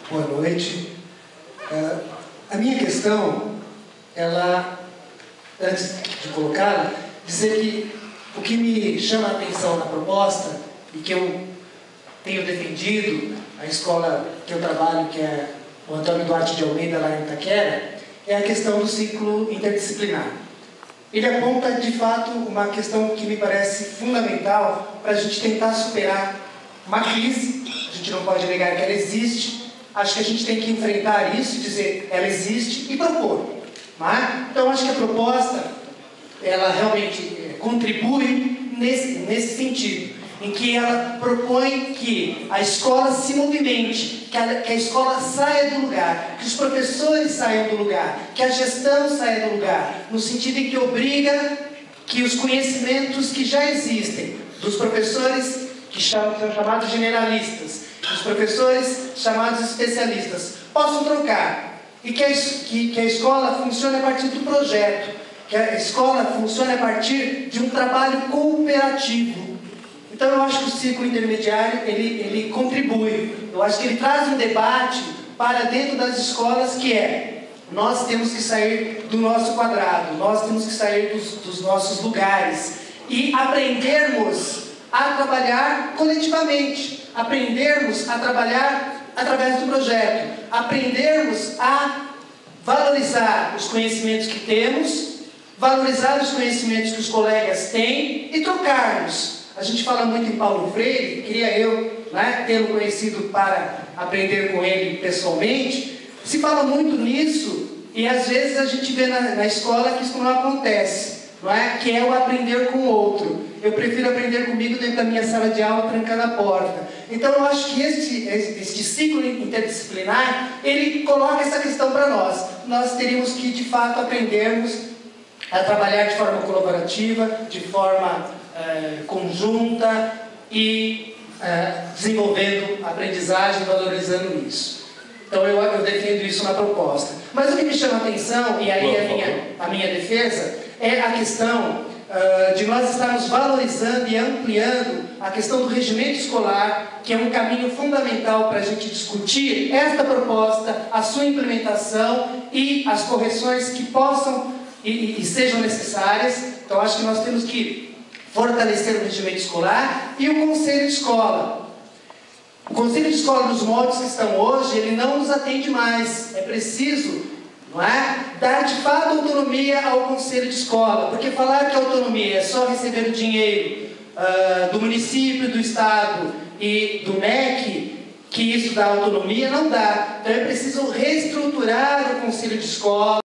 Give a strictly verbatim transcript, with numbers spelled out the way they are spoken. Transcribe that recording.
Boa noite. Uh, a minha questão, ela, antes de colocá-la, dizer que o que me chama a atenção na proposta e que eu tenho defendido, a escola que eu trabalho, que é o Antônio Duarte de Almeida, lá em Itaquera, é a questão do ciclo interdisciplinar. Ele aponta, de fato, uma questão que me parece fundamental para a gente tentar superar uma crise. A gente não pode negar que ela existe. Acho que a gente tem que enfrentar isso, dizer ela existe e propor. Não é? Então, acho que a proposta, ela realmente contribui nesse, nesse sentido, em que ela propõe que a escola se movimente, que a, que a escola saia do lugar, que os professores saiam do lugar, que a gestão saia do lugar, no sentido em que obriga que os conhecimentos que já existem, dos professores que chamam, são chamados generalistas, dos professores chamados especialistas, possam trocar, e que a, que, que a escola funcione a partir do projeto, que a escola funcione a partir de um trabalho cooperativo. Então eu acho que o ciclo intermediário, ele, ele contribui, eu acho que ele traz um debate para dentro das escolas, que é, nós temos que sair do nosso quadrado, nós temos que sair dos, dos nossos lugares e aprendermos a trabalhar coletivamente, aprendermos a trabalhar através do projeto, aprendermos a valorizar os conhecimentos que temos, valorizar os conhecimentos que os colegas têm e trocarmos. A gente fala muito em Paulo Freire, queria eu, né, tê-lo conhecido para aprender com ele pessoalmente. Se fala muito nisso e às vezes a gente vê na, na escola que isso não acontece, não é? Que é o aprender com o outro. Eu prefiro aprender comigo dentro da minha sala de aula, trancando a porta. Então eu acho que este, este ciclo interdisciplinar, ele coloca essa questão para nós. Nós teríamos que, de fato, aprendermos a trabalhar de forma colaborativa, de forma eh, conjunta e eh, desenvolvendo aprendizagem, valorizando isso. Então eu, eu defendo isso na proposta. Mas o que me chama a atenção, e aí a minha, a minha defesa, é a questão uh, de nós estarmos valorizando e ampliando a questão do regimento escolar, que é um caminho fundamental para a gente discutir esta proposta, a sua implementação e as correções que possam e, e, e sejam necessárias. Então acho que nós temos que fortalecer o regimento escolar e o conselho de escola. O conselho de escola, nos moldes que estão hoje, ele não nos atende mais. É preciso, não é, dar de fato autonomia ao conselho de escola, porque falar que a autonomia é só receber o dinheiro uh, do município, do estado e do M E C, que isso dá autonomia, não dá. Então é preciso reestruturar o conselho de escola.